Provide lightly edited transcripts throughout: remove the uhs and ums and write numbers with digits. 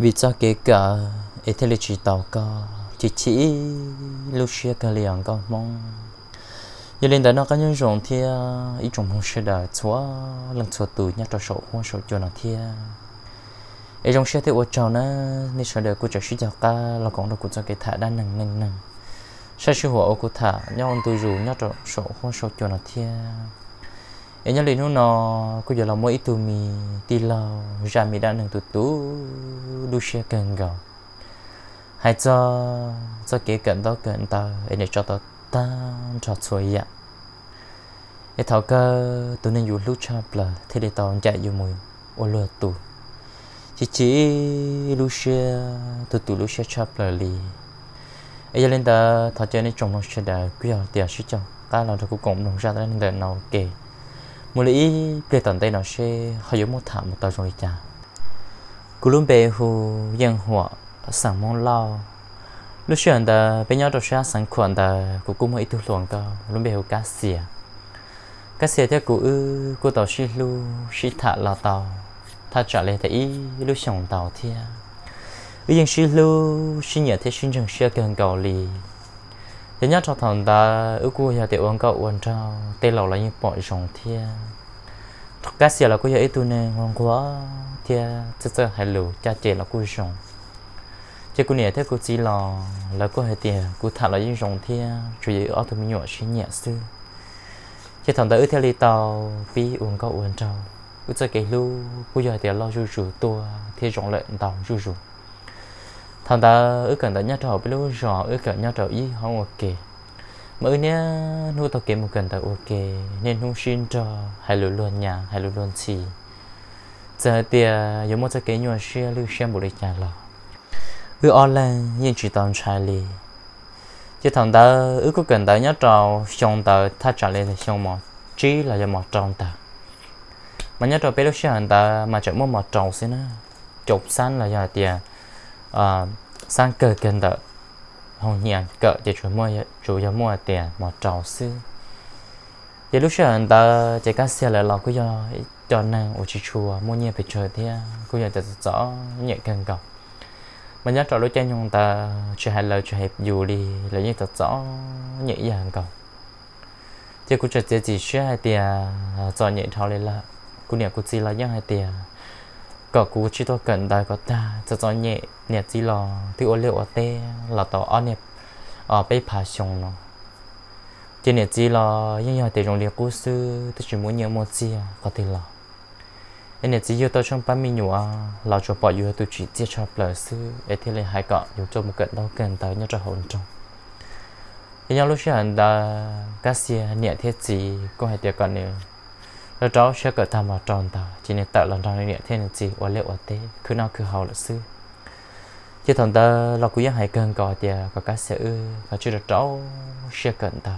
vì cho kể cả ấy thế là chỉ tàu có chỉ lúc xưa cái liền có mong giờ lên đó nó có những rồng thì ít trồng không sẽ đợi xóa lần xóa tuổi nhát cho sổ hoa sổ cho nó thì ấy trong xe thì ở trong nó nên sợ đời của trẻ suy cho cả là còn đâu của cho cái thả đa nằng sai sự hộ của thả nhau ông tôi rủ nhát cho sổ hoa sổ cho nó thì ấy nhớ lên nó có giờ là mỗi tụi mi đi lao ra mi đã nâng tụt tú đu xe cần gạo hay cho cái cận đó cận ta ấy để cho ta cho xuôi ạ ấy thảo cơ tụi nên dùng lúc chập là thế để tao chạy dùng mùi ô lừa tụ chỉ lúc xe tụi lúc xe chập là lì ấy giờ lên ta thảo chơi nên trồng nó sẽ đã quý ở tiền suy cho ta là cũng cộng đồng ra nên để nào kể một lý về tận đây nó sẽ hơi giống một thảm một tờ rồi chả cú luôn bề hồ dân họ sáng mong lao lúc xưa anh ta bên nhau đó sẽ sáng khoản ta cũng mới ít luôn cơ luôn bề hồ cá xìa theo của tàu xí lu xí thả là tàu ta trả lời thấy lúc xong tàu thia bây giờ xí lu xí nhẹ thế xí chẳng xia cần cầu lì thế nhớ cho thằng ta ở cô nhà tiểu ông cậu quan trao tên lầu là như bọn rồng thia cá xìa là cô giờ ít tu nè ngon quá thia chắc hay lù cha chè là cô rồng chứ cô nhẹ thế cô chỉ là cô hay tiền cô thả là như rồng thia chủ yếu ở tụi mình nhỏ xí nhẹ xưa chứ thằng ta ở theo đi tàu pi uống cậu quan trao cứ cho cái lu cô giờ tiền lo rủ tua thì rộng lệ tàu rủ thằng ta ở gần đó nhát trầu biết lúc rõ ở gần nhát trầu ý không ok mới nhá nuôi tao kiếm một gần tao ok nên không xin cho hay luôn nhà hay luôn xì giờ thì giống một cái nhua xe lưu xem bộ lịch nhà lò online nhưng chỉ toàn trai lì chứ thằng ta ở có gần đó nhát trầu xong tao thắt trả lên thì xong mà chỉ là do một trong ta mà nhát trầu biết lúc xem ta mà chạy một trầu xí nữa chụp xanh là do tiền sang cờ cần đợi hồng nhàn cờ để chủ cho mua tiền một trò sư thì lúc sau người ta chỉ có xe lại lò cứ cho nàng ở chỉ chùa mua nhiều phải chờ thế cứ giờ tự rõ nhẹ cần cầu mà nhớ trò lúc chơi người ta chỉ hai lời chỉ hẹp dù đi là như tự rõ nhẹ nhàng cầu chứ cứ chờ chỉ xe hai tiền cho nhẹ thao lên là cứ niệm cứ chỉ là nhớ hai tiền có cú chỉ tôi cần đại có ta cho nhẹ nhẹ chỉ là thì ô liệu ở tê là tàu ở nẹp ở bên phá sông nó trên nhẹ chỉ là những nhà để dùng liệt cú sư tôi chỉ muốn nhớ một chi có thể là em nhẹ chỉ yêu tôi trong 30 nhủ là cho bỏ yêu tôi chỉ chia cho lời sư để thế là hai cọ dùng cho một cận đâu cần tới nhớ cho hồn trong thì nhau lúc xưa anh ta cá xe nhẹ thế gì có hai tiệc còn nữa rồi cháu sẽ cởi tham vào tròn tàu chỉ nên tạo lần trong này thế này gì ở liệu ở thế cứ nào cứ hầu là sư chứ thằng ta là quý hay cần gọi thì có cá sẽ có chưa được cháu sẽ cẩn tàu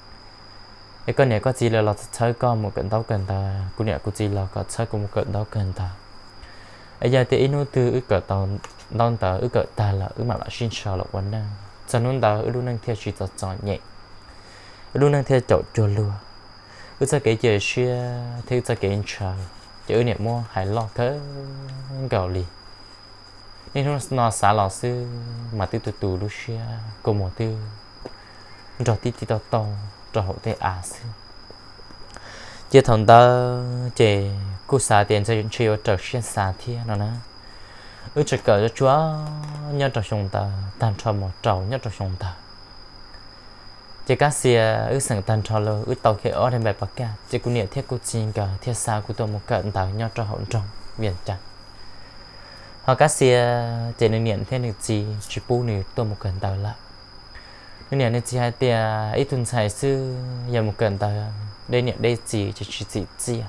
cái con này có gì là chơi con một cẩn tàu cần ta cô này có gì là có chơi cùng một cẩn tàu cần ta bây giờ thì nó từ cỡ tàu non tàu cỡ ta là mà là xin sợ là quán năng cho nên tàu luôn năng theo chỉ cho nhẹ luôn năng theo chỗ cho lừa cứ cho cái chơi xe theo cho cái chờ chữ niệm mua hãy lo thế gạo lì nên nó xả lò sư mà từ từ lúc xe cùng một từ rồi tí to rồi hậu thế sư chỉ thằng ta chỉ cú xả tiền cho chiều trở xuyên xả thiên nó nè chỉ cỡ cho chúa nhớ cho chúng ta tan cho một trầu nhớ cho chúng ta chỉ cá xe sừng tan cho lơ tàu khi ở trên bãi bạc cả chỉ cũng niệm thiết của chính cả thiết xa của tôi một cận tàu nhau cho hỗn trong biển chặt họ cá xe chỉ nên niệm thêm được gì chỉ bu này tôi một cận tàu lại nên niệm nên chỉ hai tia ít tuần xài sư giờ một cận tàu đây niệm đây gì chỉ gì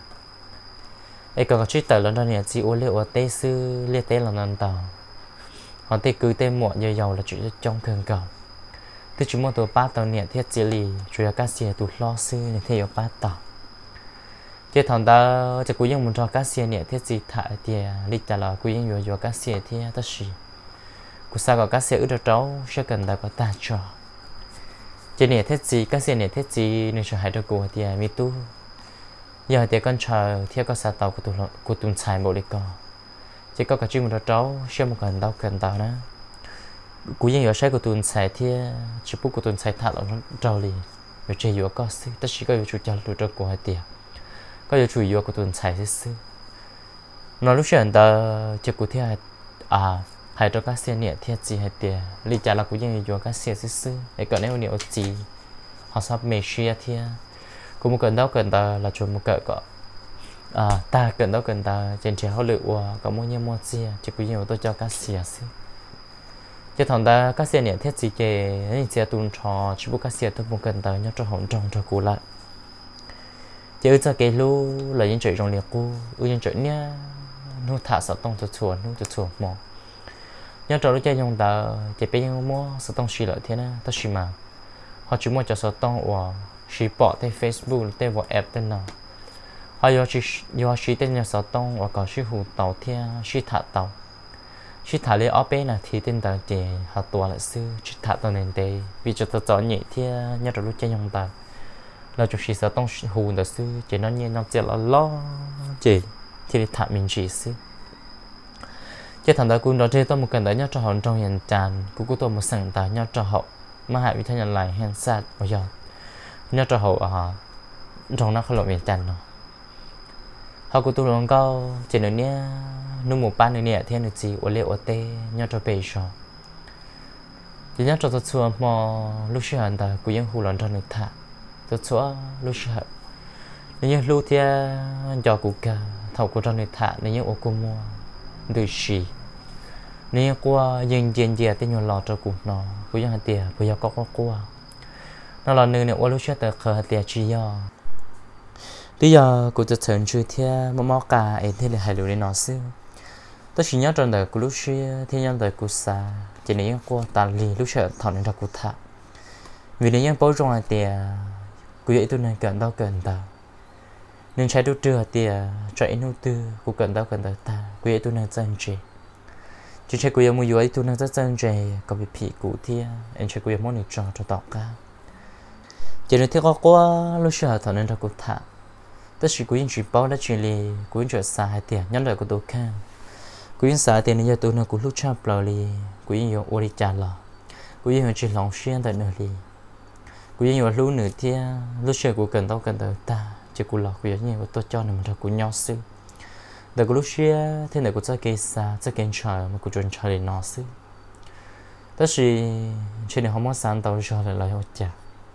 ấy còn có chút tàu lần đó niệm chỉ ô liệu ở tây sư liệt tây là lần tàu họ tây cứ tây muộn giờ giàu là chuyện trong cơn cầu tôi chỉ muốn tôi bắt tàu nhẹ thiết chỉ lì chủ yếu các xe tôi lo sư để theo bắt tàu chứ thằng ta chỉ cố gắng muốn cho các xe nhẹ thiết gì thải thì lịch là cố gắng vô các xe thì tất gì của sao có các xe ở đó cháu sẽ cần ta có ta cho chỉ nhẹ thiết gì các xe nhẹ thiết gì nên sẽ hãy được của thì mi tu giờ thì con chờ theo các xe tàu của tôi xài bộ đi co chỉ có cả chim một trâu xem một cần tao nữa cú yên ở sai của tuần sai thì chỉ bút của tuần sai thả là nó trâu liền rồi chơi vừa có sư tất chỉ có chủ cho lựa cho của hai tiền có chủ yếu của tuần sai sư nó lúc chuyển ta chỉ của thì hai cho các xe nhẹ thì gì hai tiền lý giải là cú yên vừa các xe sư để cỡ nếu nhiều gì họ sắp mấy xe thì cũng một cần tao là chuẩn một cỡ cỡ ta cần ta trên trẻ họ lựa có mua nhiều gì chỉ cú yên tôi cho các xe sư cho thằng ta các xe nhẹ thiết gì kề nên xe tuôn trò chỉ buộc các xe tôi muốn cần tới nhớ cho hỗn trong cho cú lại chứ giờ cái lu là những chuyện trong liệt cu những chuyện nhá nó thả sợ tông cho chuồn nó cho chuồn mò nhớ cho nó chơi trong ta chỉ biết những mua sợ tông xì lợi thế na ta xì mà họ chỉ mua cho sợ tông và xì bỏ tới Facebook tới vào app tên nào họ do xì tên nhà sợ tông và có xì hủ tàu thia xì thả tàu chỉ thả lên ở bên là thì tên tờ thì họ tua lại sư chỉ thả tờ nền tệ vì cho tờ gió nhẹ thì nhớ được lúc chơi nhung tờ là chủ sĩ sẽ tông hù tờ sư chỉ nó như nó chỉ là lo chỉ thì thả mình chỉ sư chỉ thằng tờ cũng đó chơi tôi một cần tới nhớ cho họ trong hiện tràn cũng tôi một sẵn tờ nhớ cho họ mà hại vì thay nhận lại hèn sát bây giờ nhớ cho họ trong nó không lộ hiện tràn nào họ cũng tôi luôn câu chỉ nói nhé nu một ban này thì được gì ở liệu ở tê nhớ cho bể rồi chỉ nhớ cho tôi xua mà lúc xưa anh ta cũngยังhù lợn cho người thả tôi xua lúc xưa nếu như lúc thì cho cụ cả thầu của cho người thả nếu như ở cô mua được gì nếu như qua dân dân gì thì nhiều lọ cho cụ nó cũngยังtiền bây giờ có qua nó là nơi này ở lúc xưa từ khởi tiền chỉ do bây giờ cụจะเชิญชื่อเที่ยมอๆกาเอ็นที่เลยหายอยู่ในนอซิtôi chỉ nhớ trong đời của lúc xưa thì nhớ đời của xa chỉ nếu qua tàn lì lúc sợ thằng nên ra của thà vì nếu bố trong thì của vậy tôi nên cần tao nên trái đôi trưa thì trái nô tư của cần tao ta của vậy tôi nên chân chị chỉ trái của vậy mua vậy tôi nên rất chân chị có bị phỉ cụ thì anh trái của vậy món này cho tao cả chỉ nếu theo qua lúc sợ thằng nên ra của thà tôi chỉ của những chuyện bao đã chuyện lì của những chuyện xa hay tiền nhớ lời của tôi khang cú yên xã tiền này tôi nó cú lúc chắp lò li cú yên yo ori cha lò cú yên chỉ lòng xuyên tại nơi li cú yên yo lúc nửa thia lúc chơi cú cần tao ta chỉ cú lò cú yên nhiều tôi cho nên mình ra cú nhau sư đời cú lúc xưa thế này cú cho cây xa cho cây trời mà cú chuẩn trời để nó sư đó chỉ này không có sáng tao cho là lời chả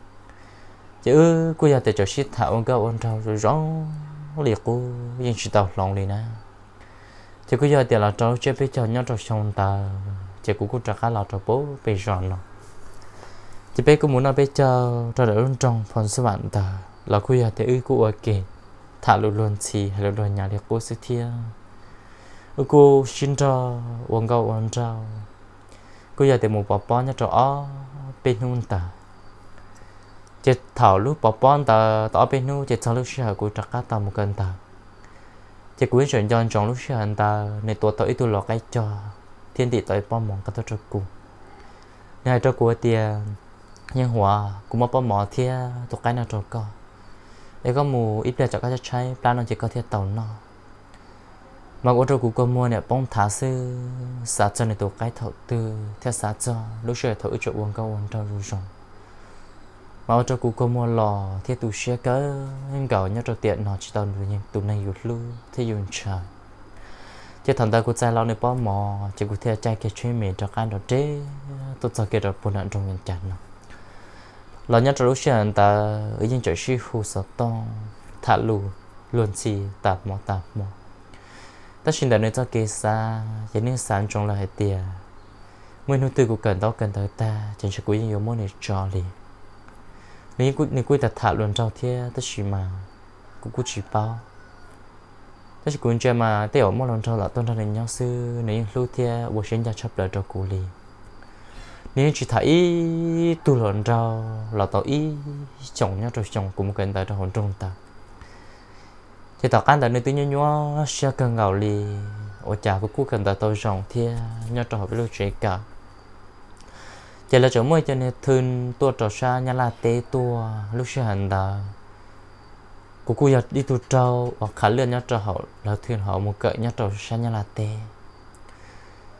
chứ cú giờ để cho shit thảo ông cao ông trâu rồi rõ liệt cú yên chỉ tao lòng li nè chỉ có giờ tiền là cháu chơi với cháu nhớ trong sông ta chỉ cũng trả cá là cháu bố bị giòn rồi chỉ biết cũng muốn nói với cháu cho đỡ trong phần số bạn ta là cô giờ thì cô ở kề thả luôn xì hay luôn nhà để cô sẽ thia cô xin cho uống gạo uống rau cô giờ thì một bỏ bón nhớ cho bên nun ta chỉ thảo lúc bỏ bón ta ở bên nun chỉ sau lúc sau cô trả cá ta một cân ta chỉ cuối chuyện cho trong lúc xưa anh ta này tôi tôi lọt cái cho thiên địa tôi bao mong cái tôi cho cụ này cho cụ tiền nhân hòa cũng bao mong thì tôi cái nào cho co để có mù ít để cho cái trái plan nó chỉ có thiết tàu nó mà ở trong cụ có mua này bông thả sư sát cho này tôi cái thầu tư theo sát cho lúc xưa thầu cho uống câu uống trâu rồi mà ở trong cụ có mua lò thì tụi xe cỡ nhưng gạo nhớ cho tiền nó chỉ tao được nhưng tụi này dùng lưu thì dùng trời chứ thằng ta cũng chạy lao này bỏ mò chỉ có thể chạy cái chuyến miền cho cái đó chế tôi cho cái đó buồn hận trong miền chăn nó là nhớ cho lúc xưa anh ta ở những chỗ siêu khu sở tông thả lù luôn xì tạp mò tất nhiên là nơi cho cái xa chỉ nên sáng trong là hết tiền nguyên nô tư của cần tới ta chẳng sẽ quý nhiều món này cho liền nếu quý ta thả luôn trong thế tất chỉ mà cũng chỉ bao tất chỉ cũng chơi mà tế ở mỗi lần trong là tôn ra đến nhau sư nếu lúc thế buổi sinh ra chấp lời cho cụ lì nếu chỉ thấy tu lần rau là tao ý chồng nhau rồi chồng cũng cần tại trong hồn trung ta thì tao can tại nơi tự nhiên nhau sẽ cần gạo lì ở nhà của cụ cần tại tao rồng thế nhau trong hợp lưu chuyện cả chỉ là chỗ mới cho nên thường tua trò xa nhà là tê tua lúc xưa hành ta cụ giờ đi tu trâu hoặc khả lươn nhau trò họ là thường họ một cỡ nhau trò xa nhà là tê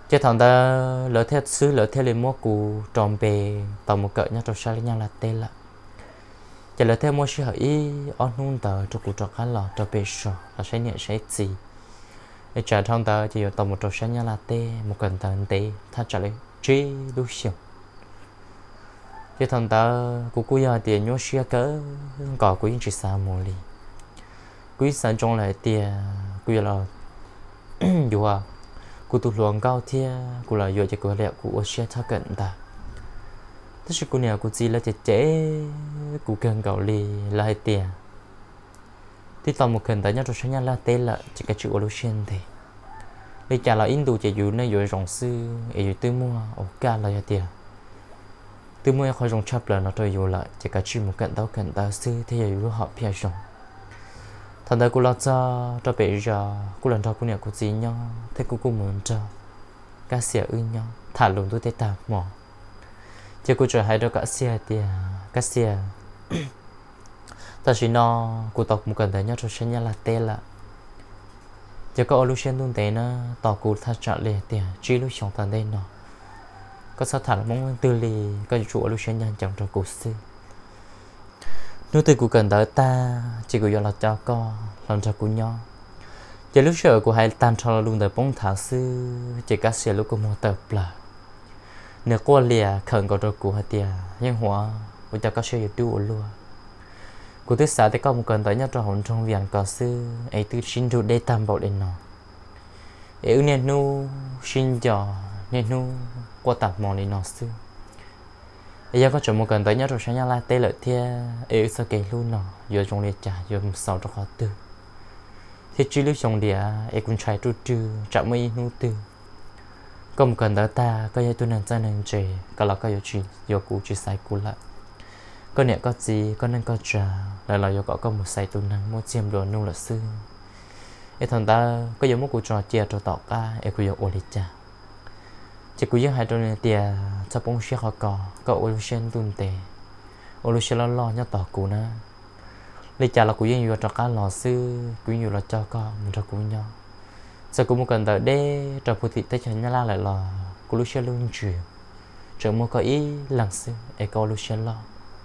chứ thằng ta lỡ theo xứ lỡ theo lên mua cụ tròn bề tàu một cỡ nhá trò xa lên nhau là tê là chỉ lỡ theo mua sư hỏi on nun tờ cho cụ trò cá lò trò bề sò là sẽ nhẹ sẽ gì để trả thằng ta chỉ tàu một trò xa nhau là tê một cần tờ tê ta trả lời trí đủ siêu chứ thằng ta cụ giờ tiền nhớ xưa cỡ cỏ quý chỉ xa mùa li quý sản trong lại tiền quý là dù à cụ tụt luồng cao thia cụ là vừa chỉ có lẽ cụ sẽ thắc cận ta tất nhiên cụ này cụ chỉ là chế cụ cần cầu li là hai tiền thì tao một cần tới nhau rồi nhau là tên là chỉ cái chữ solution thì bây giờ là Indo chỉ dùng này dùng rong sư dùng tư mua ở cả là tiền tư mua khỏi rong chắp là nó tôi dùng lại chỉ cái chữ một cần tao sư thì dùng họ phía rong thằng ta cũng lo cho bé giờ cũng lần đầu cũng nhận cũng gì nhau thế cũng muốn cho cá xỉa nhau thả lùng tôi tê tạp mỏ chứ cũng chờ hai đứa cá xỉa thì cá xỉa ta chỉ nó cũng tộc một cần thấy nhau cho sinh nhật là tê là chứ có lúc sinh tuần tế nó tàu cũng thắt chặt liền thì chỉ lúc sống thằng đây nó có sao thả mong tư lì có chủ lúc sinh nhật chẳng cho cuộc sư nếu tôi cũng cần tới ta chỉ có là cho co làm cho cũng nhau chỉ lúc sợ của hai tan cho luôn tới bóng thả sư chỉ các xe lúc có một tập là nếu qua lìa khẩn có được của hai tia nhưng hóa bây giờ các xe đủ luôn của tôi xã thì có một cần tới nhất cho hồn trong viện có sư ấy tôi xin được để tam bảo đến nó ấy nên nu xin cho nên nu qua tập mòn đến nó sư giờ có chọn một cần tới nhớ rồi sáng nhá la tê lợi thia ấy sao kể luôn nó giờ trong liệt trả giờ sau cho họ tư thì chỉ lúc trong địa ấy cũng chạy trút trừ chạm mấy nút tư có một cần tới ta có giờ tôi nên ra nên chơi có là có giờ chuyện giờ cũ chỉ sai cũ lại có nè có gì có nên có trà là giờ có một sai tôi năng một chiêm đồ nu là sư ấy thằng ta có giờ một cuộc trò chia trò tọt ca ấy cũng giờ ổn định trả chỉ có những hai đôi này thì cho bông xe họ có olution tuần tệ olution lo nhớ tỏ cụ nữa lấy trả là cụ những nhiều cho cá lò sư cụ nhiều là cho con mình cho cụ nhau sau cụ một cần tới đê cho phụ thị tới cho nhà la lại là cụ olution luôn chuyển chờ mua có ý lần sư có olution lo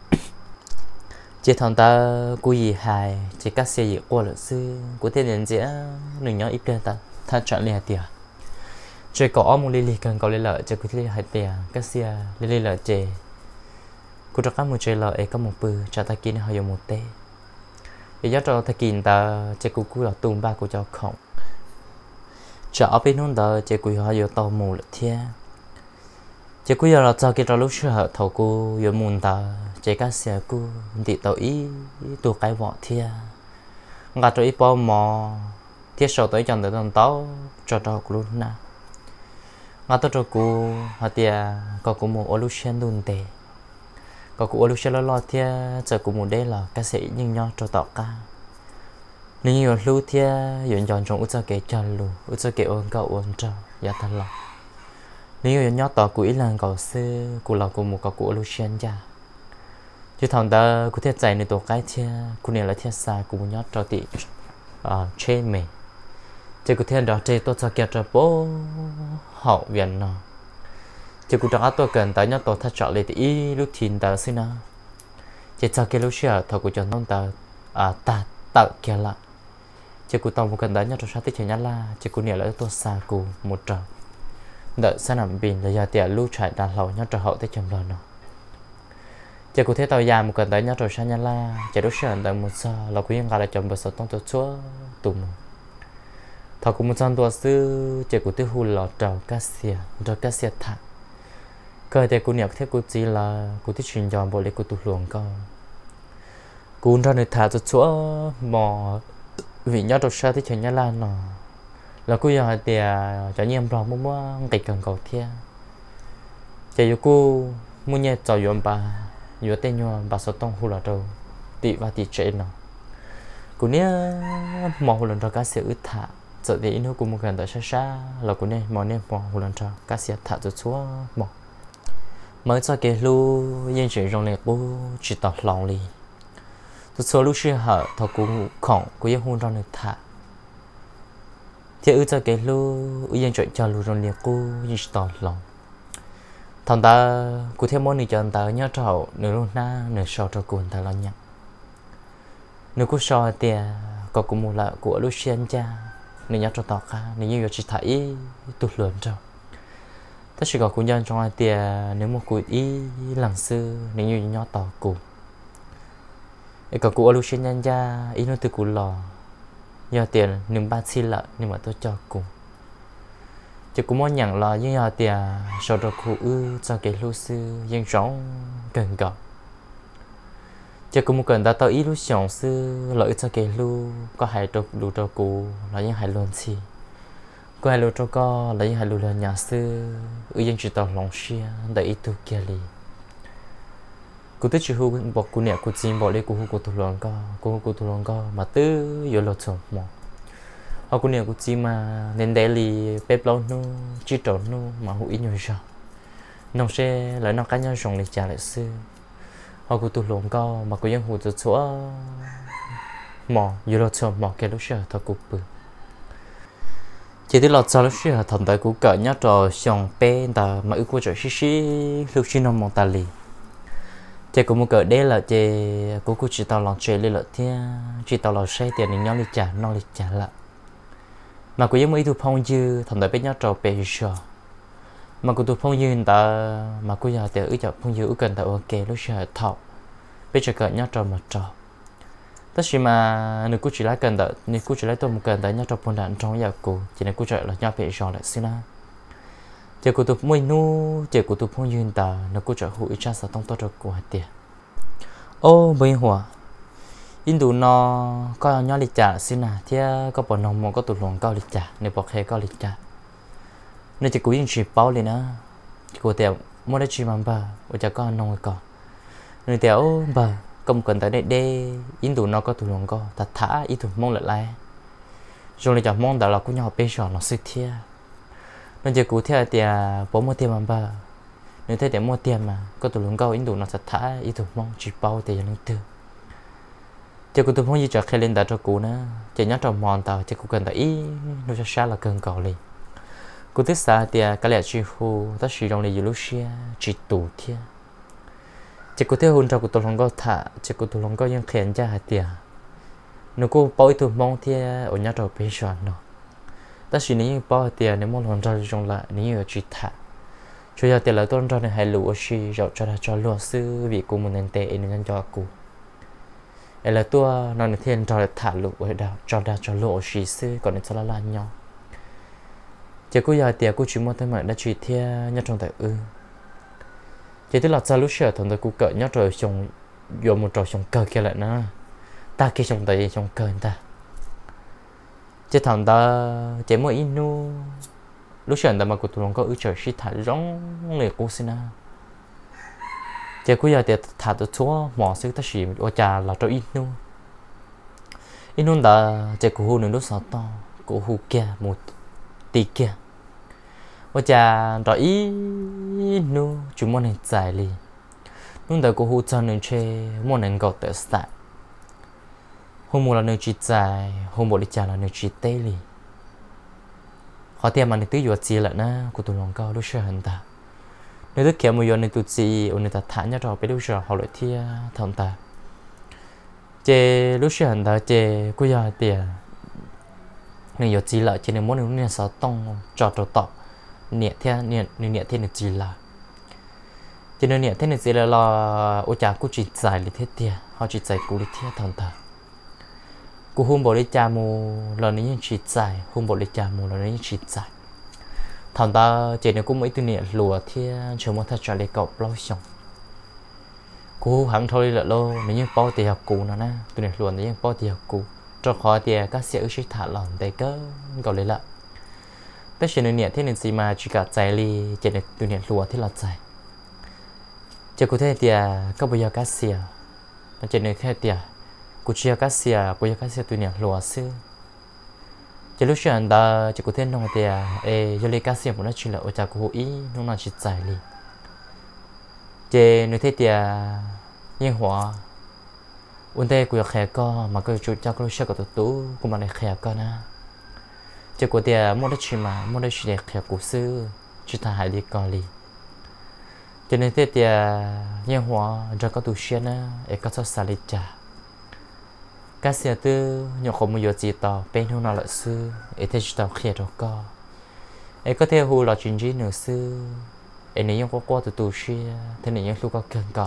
chỉ thằng ta cụ gì hài chỉ các xe gì qua là sư cụ thiên nhiên dễ đừng nhớ ít lên ta ta chọn liền tiền chơi có một lì cần có lì lợi chơi cứ lì hai tiền các xe lì lợi chơi cứ cho các một chơi lợi có một bự cho ta kín họ dùng một tê để cho ta kín ta chơi cú là tung ba của cho khổng cho ở bênนู้นta chơi cú họ dùng tàu mù là thiên chơi cú giờ là cho cái trò lúc xưa họ thầu cú dùng mùn ta chơi các xe cú thì tàu ý tụ cái vỏ thiên ngã cho ít bao mò thiết sau tới chọn tới tàu tàu cho cú na ngã tôi cho cô họ tia có cũng một olution đun tệ có cũng olution lo thia giờ cũng một đây là cái sĩ nhưng nhau cho tọt ca nếu như lưu thia dọn dọn trong út cho kẻ chân luôn út cho kẻ ôn cậu ôn cho giá thân lòng nếu như nhau tọt của ý là cậu xưa của là của một cậu của olution cha chứ thằng ta cũng thiết chạy nên tổ cái thia cũng này là thiết xa của một nhau cho tị trên mình chỉ có thiên đó chơi tôi cho kia cho bố hậu viện nó chỉ có trong tôi cần tới nhớ tôi thắt chặt lại thì lúc thìn ta xin nó chỉ cho kia lúc xưa thôi của chồng nông ta ta tạo kia lại chỉ có tao một cần tới nhớ tôi sát tích nhá la chỉ có nhiều là tôi xa cụ một trò đợi sang nằm bình là giờ tiền lưu chạy đàn lầu nhớ trò hậu tới chồng rồi nó chỉ có thế tao già một cần tới nhớ tôi sang nhá la chỉ lúc xưa đợi một giờ là quý anh là chồng bớt số tông tôi chúa tụm thọ cũng một trăm tuổi sư chỉ của tư hùn lọt trầu cá xia thẳng cơ thể của nhập thế của chỉ là của tích truyền dọn bộ lệ của tụ luồng con cuốn ra nơi thả cho chỗ mò vì nhớ đột sa tích truyền nhá la nọ là cô giờ thì cho nhiên rồi mua ngày cần cầu thiên chỉ cô mua nhẹ cho yếm bà yếm tên nhom bà số tông hùn lọt trầu tị và tị chế nọ cô nia mò hùn lọt trầu cá xia ướt thả giờ thì nó cũng một gần tới xa là cũng nên món nên mò hồ lần cho cá xia thả cho chúa mò mới cho cái lu yên chuyển trong này bố chỉ tỏ lòng đi tôi số lúc xưa hở thọ cũng khổng của yên hôn trong này thả thì ư cho cái lu ư yên chuyện cho lu rồi liệt cô như tỏ lòng thằng ta cụ thêm món này cho ta nhớ trâu nửa luôn na nửa sau cho cuốn ta lo nhặt nửa cú sau thì có cũng một là của Lucien cha nửa nhớ cho tỏ cả nửa như chỉ thấy tụt lượn trâu tất chỉ có cụ nhân trong thì nếu một cụ ý làng sư nửa như nhớ tỏ cụ có cụ Lucien cha ý nó từ cụ lò nhờ tiền nửa ba xin lại nhưng mà tôi cho cụ chỉ cũng muốn nhận là như tiền sau đó cụ ư cho cái lưu sư dân sống cần gặp chỉ cũng một cần ta tới ý lúc sống sư lợi cho cái lưu có hai trâu lưu trâu cụ là những hai luôn gì có hai lưu trâu có là những hai lưu là nhà sư ư dân chỉ tao lòng xia để ý tu kia li cụ tức chỉ hú bọc cụ nè cụ chim bọc lấy cụ hú cụ tu lòng co mà tư vô lột sổ mỏ họ cũng nhiều cái mà nên để li bếp lâu nu chỉ trộn nu mà hữu ít nhiều sao nông xe lại nó cá nhân dùng để trả lại sư họ cũng tụt lộn co mà cũngยังhữu tụt số mỏ vừa lọt sổ mỏ cái lúc sợ thật cục bự chỉ tới lọt sau lúc sợ thằng tại cũng cỡ nhát trò xong pe ta mà ước của trời xí lúc xí nó mong ta li chỉ cũng một cỡ đây là chỉ cũng chỉ tao lòng chơi lên là thế chỉ tao lòng say tiền nên nhau li trả nó li trả lại mà cũng giống mấy tụ phong dư thằng đại bé nhát trò bé sợ mà cũng tụ phong dư người ta mà cũng giờ tiểu ước chọn phong dư ước cần ta ok lúc sợ thọ bây giờ cần nhát trò mà trò tất nhiên mà nếu cũng chỉ lấy cần ta nếu cũng chỉ lấy tôi một cần ta nhát trò phong đạn trong nhà cô chỉ nên cũng chạy là nhát bé sợ lại xin na chỉ cũng tụ môi nu chỉ cũng tụ phong dư người ta nếu cũng chạy hụi cha sao tông to cho cô hạt tiền ô bây hòa in đủ nó có nhau lịch trả xin à thì có bọn nó muốn có tụt lòng cao lịch trả nếu bọc hè cao lịch trả nên chỉ cố in chỉ bao lên á chỉ cố tiểu muaได้chỉ mà bà ở nhà con nông cỏ nên tiểu bà công cần tới đây đây in đủ nó có tụt lòng cao thật thả ít tụt mong lại rồi lại chọn mong đó là của nhau bây giờ nó sẽ thiệt nên chỉ cố theo thì bố mua tiền mà bà nên thế để mua tiền mà có tụt lòng cao in đủ nó thật thả ít tụt mong chỉ bao thì là tư chỉ cũng tôi muốn gì cho khai lên đã cho cụ nữa chỉ nhớ trong mòn tàu chỉ cũng cần tại ý nó cho xa là cần cầu liền cụ thích xa thì cái lẽ chỉ hu ta sử dụng để lúc xưa chỉ tủ thiệt chỉ cũng theo hôn cho cụ tôi không có thả chỉ cũng tôi không có những khen cho hạt tiền nếu cô bao tôi mong thì ở nhà trò bây giờ nó ta sử dụng những bao tiền nếu muốn làm ra dùng lại nếu như chỉ thả cho giờ tiền là tôi cho này hay lúa xí rồi cho lúa sư vì cụ muốn nên tệ nên cho cụ là tôi nói thiên cho thả lụa ở đâu cho lụa xì sư còn cho là nhau chỉ có giờ tiệc cô chỉ muốn thấy mà đã chỉ theo nhất trong tại chỉ tức là sau lúc sợ thằng tôi cũng cỡ nhất rồi chồng dùng một trò chồng cờ kia lại nữa ta kia chồng tại chồng cờ ta chỉ thằng ta chỉ mỗi inu lúc sợ ta mà cô tụi nó có trời xí thả giống người cô xin à chỉ có giờ thì thả từ chỗ mỏ sức ta chỉ ở nhà là cho ít luôn đã chỉ có hồ nữa lúc sau to có hồ kia một tí kia ở nhà rồi ít luôn chúng muốn hình dài li luôn đã có hồ cho nên chơi muốn hình gọt tới sải hôm một là nơi chỉ dài hôm một là là nơi chỉ tê li họ tiền mà nên tứ dọa gì lại na của tụi nó cao lúc sợ hình ta nếu tất cả mọi người tụi chị người ta thả nhau rồi bây giờ họ lại thi thằng ta chế lúc xưa hắn ta chế cứ giờ tiền người chị lại chế nên muốn nên sao tông trò tọt nhẹ theo nhẹ theo chị là chế nên nhẹ theo chị là ô cha cứ chỉ giải lý thế tiền họ chỉ giải cú lý thế thằng ta cú hôm bỏ đi cha mù là những chỉ giải hôm bỏ đi cha mù là những chỉ giải thằng ta chỉ nếu cũng mấy thứ này lùa thì chúng ta trả lời cậu lâu xong cú hẳn thôi là lô nếu như bao tiền học cũ nó nè tụi này luôn nếu như bao tiền học cũ cho khó tiền các sẽ ước thả lỏng để có gọi lấy lại tất nhiên này thế nên gì mà chỉ cả chạy đi chỉ để tụi này lùa thì là chạy chỉ có thể tiền các bây giờ các sẽ chỉ nên thế tiền cú chia các sẽ bây giờ các sẽ tụi này lùa xưa chỉ lúc trước ta chỉ có thể nói thì do lấy cá xiêm của nó chỉ là ở nhà của ý nó là chỉ giải li chỉ nếu thế thì nhưng họ vấn đề của khẻ co mà cái chủ cho cái sự của tụi tú cũng mà này khẻ co na chỉ của tia mua đất chỉ mà mua đất chỉ để khép cổ sư chỉ thà hai đi còn đi cho nên thế tia nhân hóa cho các tu sĩ nữa để các số xả lịch trả các xe tư nhỏ không mua gì tao bên hôm nào lại sư để thế chỉ tao khép rồi co để có thể hù là chuyện gì nữa sư để nếu có qua từ tu sĩ thế này những lúc có cần cọ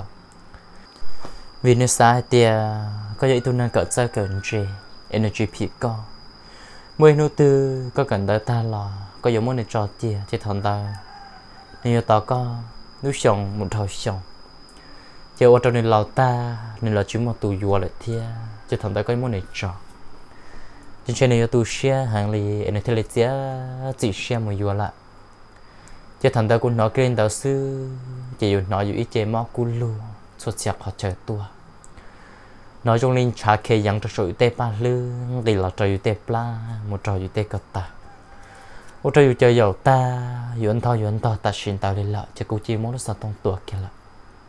vì nếu sai tia có vậy tôi nên cỡ sai cỡ gì energyผิดก็เมื่อนู้ตือก็กันได้ตาหล่อก็ยังไม่ในจอเจียจะทนได้นี่ต่อก็นู้ชงมุนทอชงเจ้าว่าตอนนี้เราตานี่เราจิ้มมาตูยัวเลยเทียจะทนได้ก็ยังไม่ในจอจริงๆนี่ตูเชียหางลีเอ็นเทเลเซียจีเชียมายัวละจะทนได้กูน้อยเกินดาวซื้อจะอยู่น้อยอยู่อีเจมอกูลูสุดเสียขอเจอตัวnói trong linh trả kê yang cho sợi tê ba lương thì là trời tê pla một trời tê cật ta một trời chơi giàu ta yuan to ta xin tao lên lại cho cô chi muốn nó sao tông tuột kia lại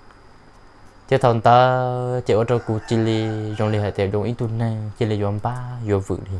cho thằng ta chỉ ở trong cô chi li trong li hệ tiền trong internet chi li yuan ba yuan vự đi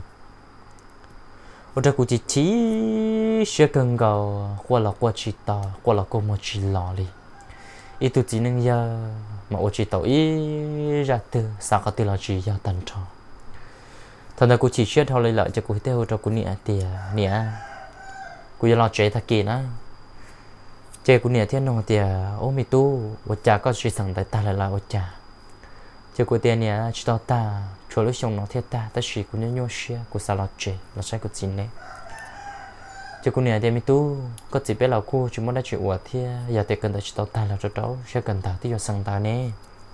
ở trong cô chi chỉ sẽ cần cầu qua chi to qua là cô một chi lò đi ít tu chỉ nên giờ mà ô chỉ tàu ít ra từ sao có từ là chỉ giờ tận trò thằng nào cũng chỉ xét thôi lại cho cô theo cho cô nhẹ tiền nhẹ cô giờ lo chế thật kỳ nữa chế cô nhẹ thiên nông tiền ô mi tu ô cha có suy sẵn tại ta lại ô cha chế cô tiền nhẹ chỉ tao ta cho lúc xong nó thiết ta chỉ cô nhẹ nhô xe cô sao lo chế là sai cô chỉ này cho cô này thì mi tu có chỉ biết là cô chỉ muốn nói chuyện uổng thì giờ thì cần chỉ tao ta là cho cháu sẽ cần ta thì giờ sang ta nè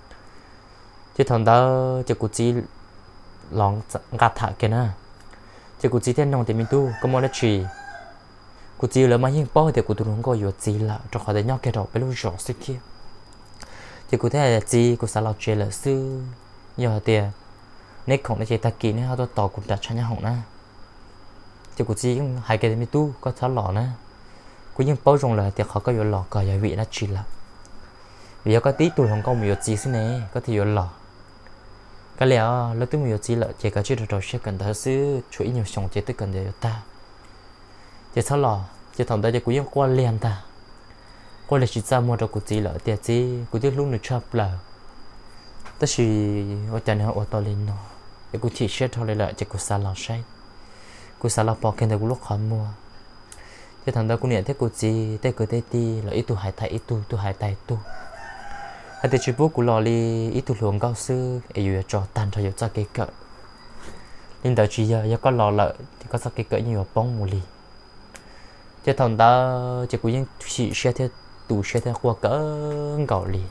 chứ thằng ta cho cô chỉ lòng gạt thả kia nè cho cô chỉ thiên nông thì mi tu có muốn nói chuyện cô chỉ là mà hiện bao thì cô tu không có yêu chỉ là cho họ để nhau cái đầu bên lúc rõ xí kia chứ cô thấy là chỉ cô sao lo chuyện là sư giờ thì nếu không để chỉ ta kỹ nữa họ tỏ cũng đặt cho nhau hỏng nè chứ cô chỉ hai cái mi tu có tháo lọ nữa cô nhưng bao rong là thì họ có vô lọ có giải vị nó chỉ là vì có tí tuổi không có nhiều gì thế này có thể vô lọ cái lẽ lúc tôi nhiều gì là chỉ có chưa được rồi sẽ cần thở xứ chuỗi nhiều sống chỉ tôi cần để ta chỉ tháo lọ chỉ thằng ta chỉ cô nhưng qua liền ta qua là chỉ ra mua cho cô chỉ là thì chỉ cô chỉ lúc nữa chập là tất nhiên ở trên họ to lên nó để cô chỉ xét thôi lại chỉ cô xa lọ say cô sao là bỏ cái này cô lúc khó mua cho thằng đó cô nhận thấy cô gì thấy cô thấy ti là ít tu hải thay ít tu hải tay tu hay thì chỉ bố cô lo li ít tu luồng cao sư ấy cho tan thôi cho cái cỡ nên đầu chỉ giờ có lo lợi thì có sao cái cỡ nhiều bông mù li cho thằng đó chỉ cô những chỉ xe theo tu xe theo qua cỡ gạo li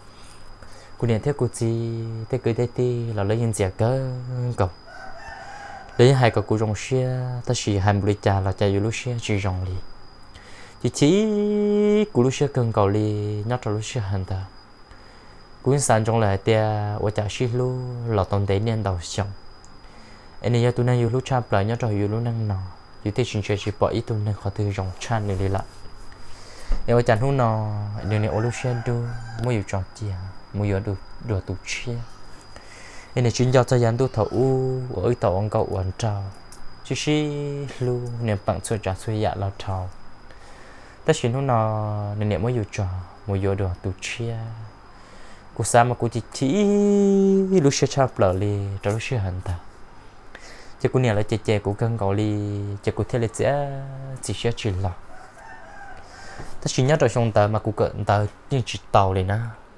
cô nhận thấy cô gì thấy cô thấy ti là lấy những gì cỡ gạo lấy hai cái củ rong xe ta chỉ hai mươi trà là trà yêu lúc xe chỉ rong li chỉ củ lúc xe cần cầu li nhát cho lúc xe hành ta củ sản trong lại tia ở trà xí lu là tồn tại nên đầu xong anh ấy tụi này yêu lúc chạp lại nhát cho yêu lúc năng nọ yêu thì chỉ bỏ ít tụi này khó từ rong chan này đi lại nếu ở trà hú nọ điều này ở lúc xe đu mua yêu tròn chia mua yêu đồ tụ chia nên chuyên gia cho dàn tu thầu ở tàu ông cậu uẩn trào chứ xí lu niệm bằng xuôi trả xuôi dạ là trào tất nhiên hôm nào nên niệm mới yêu trò mới yêu được tụ chia cô sao mà cô chỉ lúc xe chạp lờ li cho lúc xe hành ta chứ cô niệm là chè cô cần gọi li chứ cô thấy là chỉ xe chỉ là tất nhiên nhớ rồi xong ta mà cô cận ta nhưng chỉ tàu này nè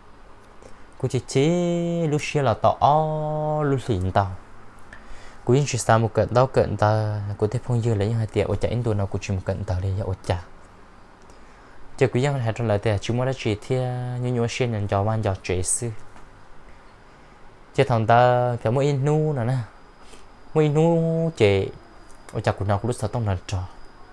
cô chỉ lúc xưa là tao lúc xịn tao cô chỉ sao một cận ta cô thấy phong dư lấy những hai tiệt ở chạy tôi nào cô chỉ một cận ta để ở chả chứ côยังhay trong lại tiệt chúng nó chỉ theo như xuyên nhận cho ban cho chế sư chứ thằng ta cái mỗi nu nè mỗi nu chế ở chả cô nào cũng lúc sau tông là trò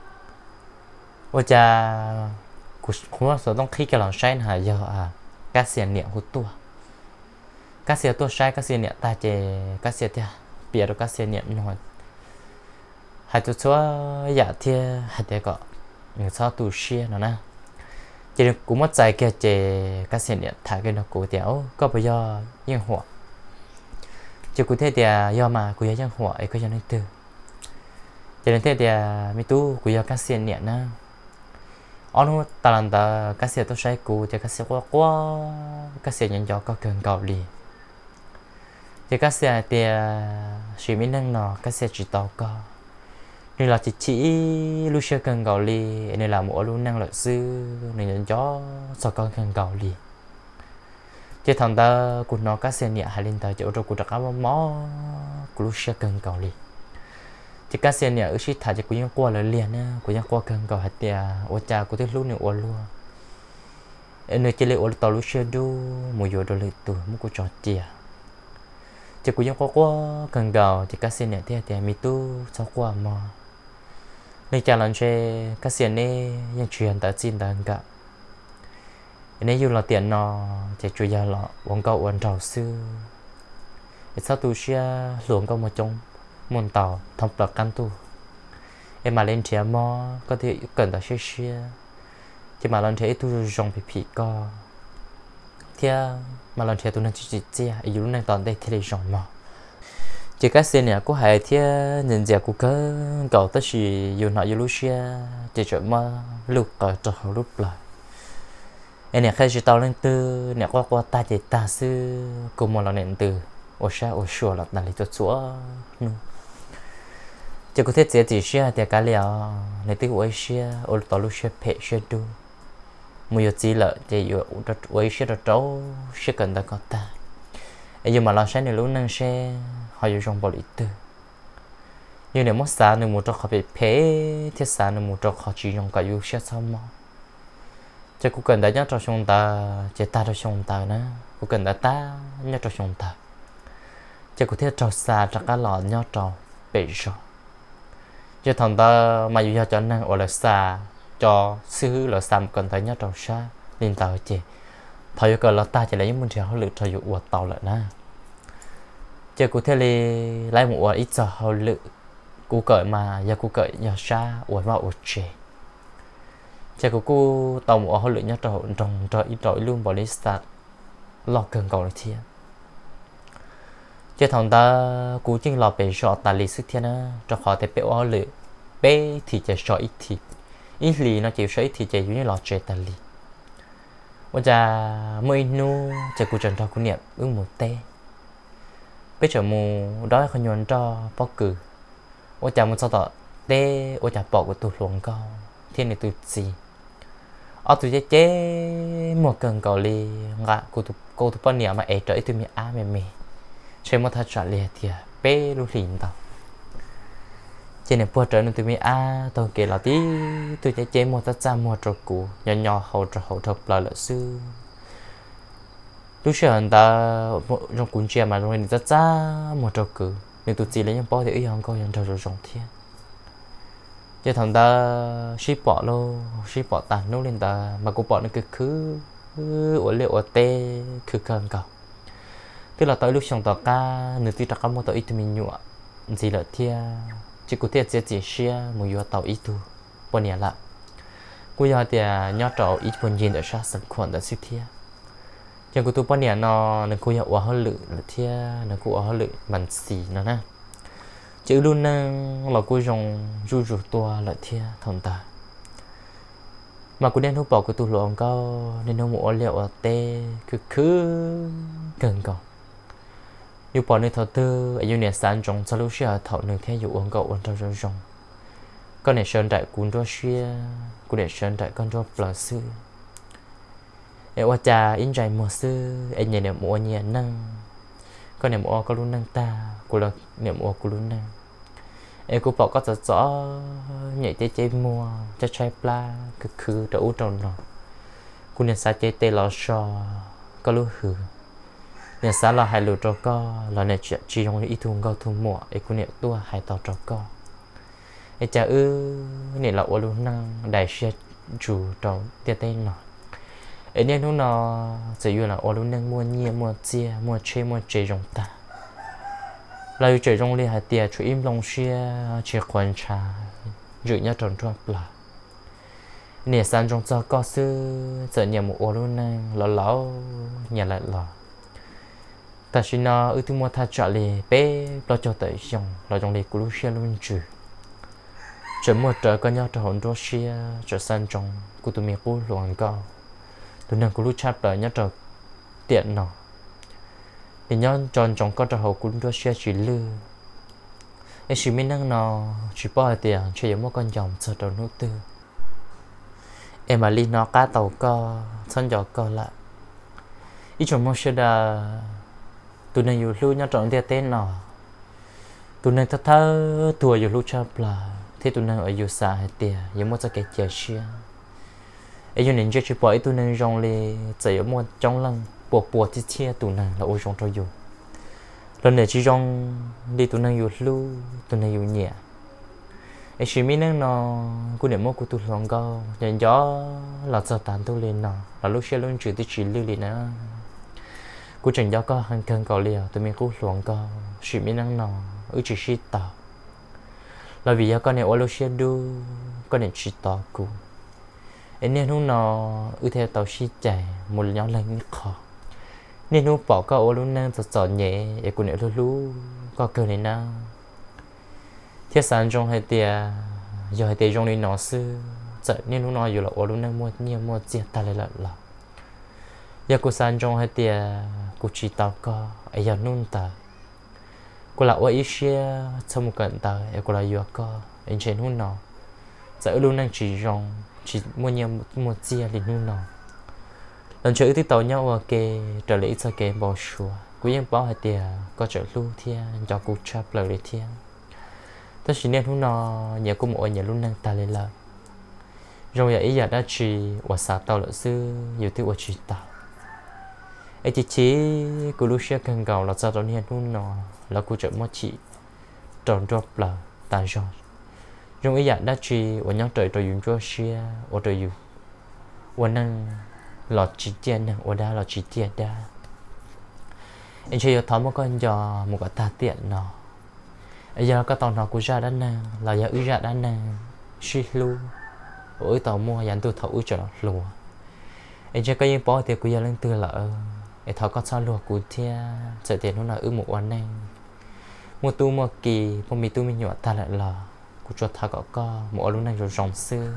ở chả cô không sao tông khi cái lòng say hả giờ các xe niệm hút tua các xe tua sai các xe niệm ta chè các xe tia bịa được các xe niệm nói hai chỗ số giả thia hai để có người sao tu xe nó nè chỉ được cũng mất dài kia chè các xe niệm thả cái nó cổ téo có bây giờ yên hỏa chỉ cụ thể thì do mà cụ dân hỏa ấy có cho nên từ cho nên thế thì mi tu của giờ các xe nhẹ na ông ta làm ta các xe tôi sai cũ thì các xe quá các xe nhận cho có cần cầu đi thì các xe thì chỉ mình đang nọ các xe chỉ tàu co nên là chỉ lúc xe cần cầu đi nên là mỗi luôn năng lợi sư nên nhận cho sao con cần cầu đi chứ thằng ta cũng nói các xe nhẹ hay lên ta chỗ rồi cũng đặt áo mó của lúc xe cần cầu đi chỉ các xe nhẹ ở xí thả chỉ cũngยังquaเลยliền á cũngยังqua cần cầu hạt tiề ô cha cũng thích lúc này ô luôn nơi chỉ lấy ô tàu lúc xe đu một giờ đồ lịch tuổi muốn có trò tiề chỉ cũngยังqua cần cầu chỉ các xe nhẹ tiề mi tu sau qua mà nơi cha lần xe các xe nàyยังtruyền ta xin ta cả nếu như là tiền nó chỉ chủ yếu là uống cầu uống trầu sư sau tu xe luồng cầu một trong môn tàu thông bậc căn tu em mà lên trẻ mò có thể cần ta xe chứ mà lên trẻ tu dùng bị co thì mà lên trẻ tu nên chỉ chia ở dưới này toàn đây thì để dùng mò chỉ các xe này có hai thì nhìn giờ cũng có cầu tới gì dù nói dù xe chỉ chọn mà lúc ở trong lúc lại em này khai chỉ tao lên từ này qua ta chỉ ta sư cùng một lần nền từ ở xa ở sure là哪里做错chỉ có thể chỉ xe thì cái liệu này từ ở xe ở tàu lúc xe phê xe đu mua nhiều gì lợ chỉ ở xe đó trâu xe cần ta có ta nhưng mà lo xe này lúc năng xe họ dùng bảo lý từ nhưng nếu mất xa nếu một trò họ bị phê thiết xa nếu một trò họ chỉ dùng cả yêu xe sao mà chỉ cũng cần đã nhớ cho chúng ta chỉ ta cho chúng ta nữa cũng cần đã ta nhớ cho chúng ta chỉ có thể cho xa cho cái lọ nhớ cho bị rồi chứ thằng ta mà dù cho năng ở là xa cho xứ là xa một cần thấy nhớ cho xa liên tàu chị thời cơ là ta chỉ lấy những môn trẻ họ lựa thời dụ của tàu lại nè chỉ có thể lấy một ít giờ họ lựa cú cởi mà giờ cú cởi giờ xa ở vào ở trẻ chỉ có cô tàu một họ lựa nhớ cho trồng cho ít rồi luôn bỏ đi start lo cần cầu lại thiên chứ thằng ta cú chính là bị sọ tài lý sức thiên á cho họ thể bị họ lựa bé thì chỉ sọ ít lì nó chịu sọ ít thì chỉ như là chơi tài lý bây giờ mới nu chỉ cú trần cho cú niệm một tê bây giờ mù đó không nhon cho bóc cử bây giờ muốn sao tỏ tê bây giờ bỏ của tụt luồng cao thiên này tụt gì ở tụi chế một cần cầu li ngã cô tụi bọn niệm mà ấy trời tụi mình á mẹ xem một thằng trả lời thì bé lúc liền tao trên này bữa trời tụi mình á tao kể là tí tụi chế một thằng cha một trâu cũ nhỏ hậu thập là sư lúc xưa người ta trong cuốn chia mà rồi người ta một trâu cũ nếu tụi chị lấy những bao thì ý không có những trâu rồng thiên chứ thằng ta ship bỏ tàn nó lên ta mà cũng bỏ nó cứ ở liệu ở tê cứ cần cầu tức là tới lúc xong tao ca nửa tí tao có một tàu ít mình nhựa gì là thia chỉ có thể chỉ share một giờ tàu ít tu bọn nhà lạ bây giờ thì nhớ trâu ít phần gì để sát sản khoản để siêu thia chẳng có tu bọn nhà nó cô giờ ở hơn lự là thia nó cô ở hơn lự bằng xì nó nè chữ luôn năng là cô dùng rủ tua là thia thằng ta mà cô đen hút bỏ cái tu lộn cao nên nó mua liệu ở tê cứ cần cầu như bỏ nơi thầu tư ở dưới nền sản trong sau lúc xưa thầu nơi theo dụ ông cậu ông trâu rong rong con này sơn đại cuốn cho xia cô để sơn đại con cho plờ sư ở cha in trái mùa sư anh nhìn mua nhẹ năng con này mua có luôn năng ta cô là niệm mua cô luôn năng em cũng bỏ có rõ nhảy chế mua cho trái pla cứ đổ trong nó cô nên sa chế tê lò xò có lúc hử nên sa là hai lúa trâu co là này chỉ trong ít thùng cao thùng mỏ em cô niệm tua hai tàu trâu co em cha này là ô luôn năng đại xe chủ trâu tia tê nọ em nên nó chỉ như là ô luôn năng mua nhia mua chia mua chế trong ta lại trời trong liên hạt tiệt chú im lòng xia chia quan trà dự nhau tròn tròn là nè san trong cho có sư giờ nhà một ô luôn nè lão nhà lại lò ta xin nó ưu tiên mua tha trả lì bé lo cho tới dòng lo trong lì của Lucia luôn trừ trở một trở có nhau trở hồn Russia trở san trong của tụi mình cú luồng cao tụi nàng cú lúc chắp lại nhau trở tiện nọ thì nhau tròn trong có trở hồn cú Russia chỉ lư ấy chỉ mình năng nọ chỉ bỏ tiền chỉ một con dòng sợ đầu nước tư em mà nó cá tàu co sân gió co lại ít trong một số đà tụi nàyอยู่lưu nhau tròn tiền tên nọ tụi này thắt thơ thuaอยู่lưu chắp lại thế tụi này ởอยู่xa hay tiền giống một cái chơi xia ấy cho nên chỉ bỏ tụi này rong le chỉ ở một trong lần buộc thì chia tụi này là ôi rong cho dù lần này chỉ rong đi tụi nàyอยู่lưu tụi nàyอยู่nhẹ ấy chỉ mình nó cũng để một của tụi lòng cao nhận gió là giờ tàn tụi lên nọ là lúc xe luôn chữ thì chỉ lưu lên nữa cũng chẳng gió có hàng cân cao liều tụi mình cũng lòng cao chỉ mình nó chỉ shit tao là vì con này ở lúc xe đu con này chỉ tao cũ ấy nên hôm nó theo tàu shit chạy một nhóm lên khó nên hôm bỏ cái ở lúc năng giọt nhẹ ấy cũng này lúc có cơ này nào thiết sản trong hai tia giờ hai tia trong đi nó sư sợ nên lúc nói dù là ở lúc năng mua nhiều mua tiền ta lại là giờ cô sản trong hai tia cô chỉ tao có ấy giờ nôn ta cô là ở Asia trong một cận ta ấy cô là vừa có anh trên lúc nào sợ lúc năng chỉ rong chỉ mua nhiều mua tiền thì lúc nào lần trước thì tàu nhau ở kề trở lại cho kề bỏ sủa côยังbảo hai tia có trở lưu thiên cho cô chắp lời thiên ta chỉ nên lúc nào nhà cô mỗi nhà lúc năng ta lên là rồi giờ ý giờ đã chỉ ở xã tàu lợi sư nhiều thứ ở chỉ tàu ấy chỉ cô lúc xe cần cầu là sao đó nên lúc nào là cô chở mất chị tròn drop là ta rồi rồi ý giờ đã chỉ ở nhau trời dùng cho xe ở trời dùng ở năng lọt chỉ tiền năng ở đó là chỉ tiền đó anh chơi tháo một con giò một cái ta tiện nó giờ cái tàu nó cũng ra đan nè là giờ ư ra đan nè xí lu ôi tàu mua dàn tôi thấu cho nó lùa anh chơi cái gì bỏ thì cũng giờ lên từ là anh tháo con sao lùa cũng thia sợ tiền nó là ư mộtวันnày một tu một kỳ một mì tu mình nhỏ ta lại là cũng cho tháo có một lúc này rồi rong sư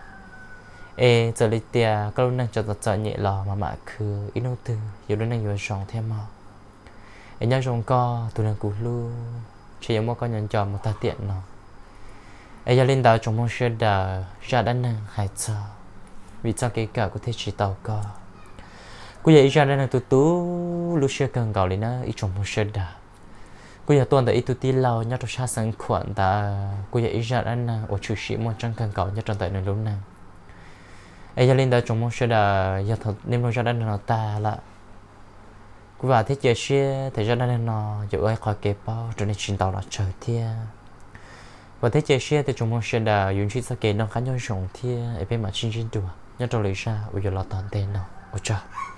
giờ lấy tiền cái lúc này cho tao nhẹ lò mà cứ ít nô tư giờ lúc này rồi rong thêm màu anh nhớ rong co tụi này cũng lu chỉ có một con nhân tròn một ta tiện nó ấy giờ lên đảo trong một xe đảo ra đan năng hải chờ vì sao cái cả có thể chỉ tàu co cô giờ ra đan năng tú lúc xe cần gọi lên nó ít trong một xe đảo cô giờ tuần tới ít tí lâu nhớ cho xa sáng khoản ta cô giờ ra đan năng ở chủ sĩ một trăm cần gọi nhớ trong tại nơi lúc nào ấy giờ lên đảo trong một xe đảo giờ thật nên nó ra đan năng ta là và thế giờ xe thì ra đây nó giờ ai khỏi kẹp bao cho nên chuyến tàu là chờ thia và thế giờ xe thì chúng mình sẽ đã dùng chiếc xe kế nó khá nhau rộng thia ở bên mặt trên đùa nhớ trong lấy ra bây giờ là toàn tên nào ôi trời